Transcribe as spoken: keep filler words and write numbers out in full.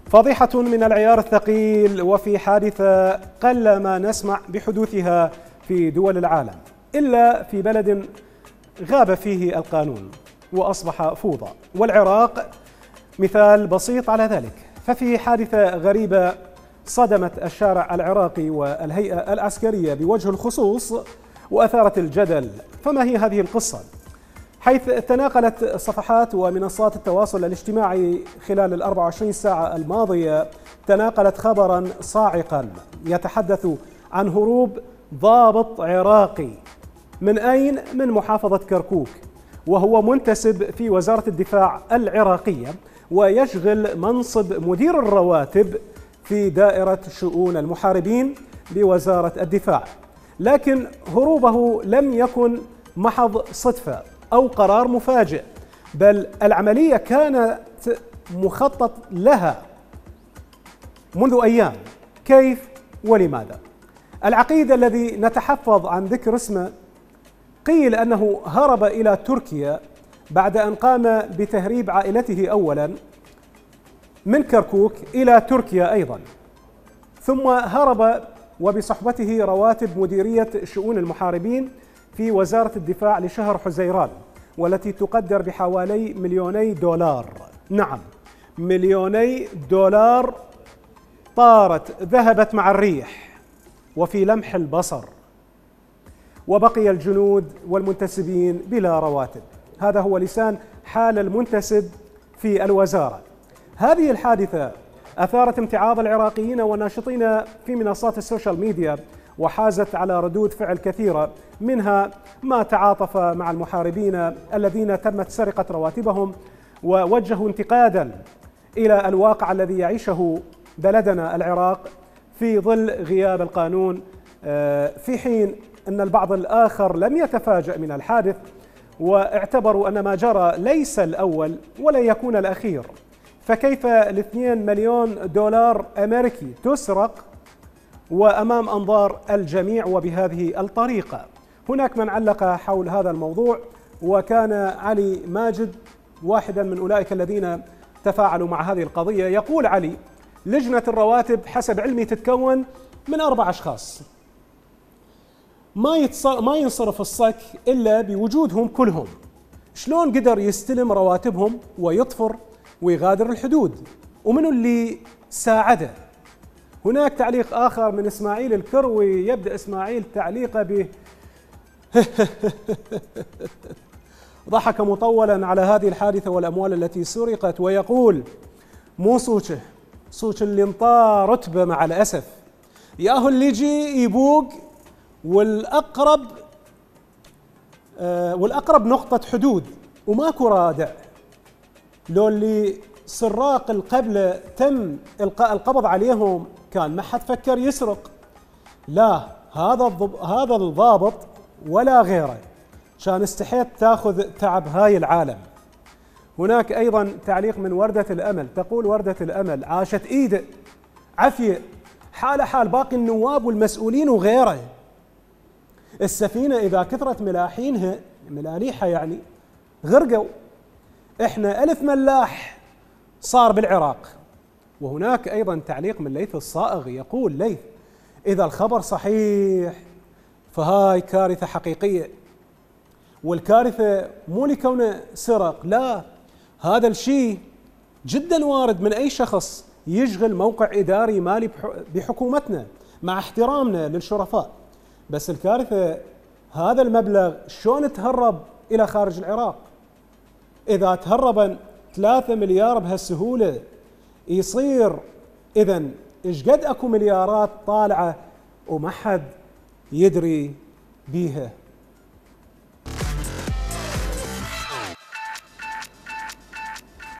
فضيحة من العيار الثقيل، وفي حادثة قل ما نسمع بحدوثها في دول العالم إلا في بلد غاب فيه القانون وأصبح فوضى، والعراق مثال بسيط على ذلك. ففي حادثة غريبة صدمت الشارع العراقي والهيئة العسكرية بوجه الخصوص وأثارت الجدل. فما هي هذه القصة؟ حيث تناقلت صفحات ومنصات التواصل الاجتماعي خلال الأربع وعشرين ساعة الماضية تناقلت خبرا صاعقا يتحدث عن هروب ضابط عراقي. من أين؟ من محافظة كركوك، وهو منتسب في وزارة الدفاع العراقية ويشغل منصب مدير الرواتب في دائرة شؤون المحاربين بوزارة الدفاع. لكن هروبه لم يكن محض صدفة أو قرار مفاجئ، بل العملية كانت مخطط لها منذ أيام. كيف ولماذا؟ العقيد الذي نتحفظ عن ذكر اسمه قيل أنه هرب إلى تركيا بعد أن قام بتهريب عائلته أولا من كركوك إلى تركيا أيضا، ثم هرب وبصحبته رواتب مديرية شؤون المحاربين في وزارة الدفاع لشهر حزيران، والتي تقدر بحوالي مليوني دولار. نعم، مليوني دولار طارت ذهبت مع الريح وفي لمح البصر، وبقي الجنود والمنتسبين بلا رواتب. هذا هو لسان حال المنتسب في الوزارة. هذه الحادثة أثارت امتعاض العراقيين والناشطين في منصات السوشيال ميديا، وحازت على ردود فعل كثيرة، منها ما تعاطف مع المحاربين الذين تمت سرقة رواتبهم ووجهوا انتقادا إلى الواقع الذي يعيشه بلدنا العراق في ظل غياب القانون، في حين أن البعض الآخر لم يتفاجأ من الحادث واعتبروا أن ما جرى ليس الأول ولا يكون الأخير. فكيف الاثنين مليون دولار أمريكي تسرق وأمام أنظار الجميع وبهذه الطريقة؟ هناك من علق حول هذا الموضوع، وكان علي ماجد واحدا من أولئك الذين تفاعلوا مع هذه القضية. يقول علي: لجنة الرواتب حسب علمي تتكون من أربع أشخاص، ما ما ينصرف الصك إلا بوجودهم كلهم. شلون قدر يستلم رواتبهم ويطفر ويغادر الحدود؟ ومنو اللي ساعده؟ هناك تعليق آخر من إسماعيل الكروي، يبدأ إسماعيل تعليقه به ضحك مطولا على هذه الحادثة والأموال التي سرقت، ويقول: مو صوته صوت اللي انطى رتبة مع الأسف، ياهو اللي يجي يبوق والأقرب آه والأقرب نقطة حدود وماكو رادع. لو اللي سراق القبلة تم إلقاء القبض عليهم كان ما حد فكر يسرق. لا، هذا هذا الضابط ولا غيره كان استحيت تاخذ تعب هاي العالم. هناك أيضا تعليق من وردة الأمل، تقول وردة الأمل: عاشت إيده عافية، حال حال باقي النواب والمسؤولين وغيره. السفينة إذا كثرت ملاحينها ملاليحها يعني غرقوا. إحنا ألف ملاح صار بالعراق. وهناك أيضا تعليق من ليث الصائغ، يقول ليث: إذا الخبر صحيح فهاي كارثة حقيقية، والكارثة مو لكونه سرق، لا، هذا الشيء جدا وارد من أي شخص يشغل موقع إداري مالي بحكومتنا، مع احترامنا للشرفاء. بس الكارثة هذا المبلغ شلون تهرب إلى خارج العراق؟ إذا تهرب ثلاثة مليار بهالسهولة يصير إذن إيش قد أكو مليارات طالعة وما حد يدري بيها.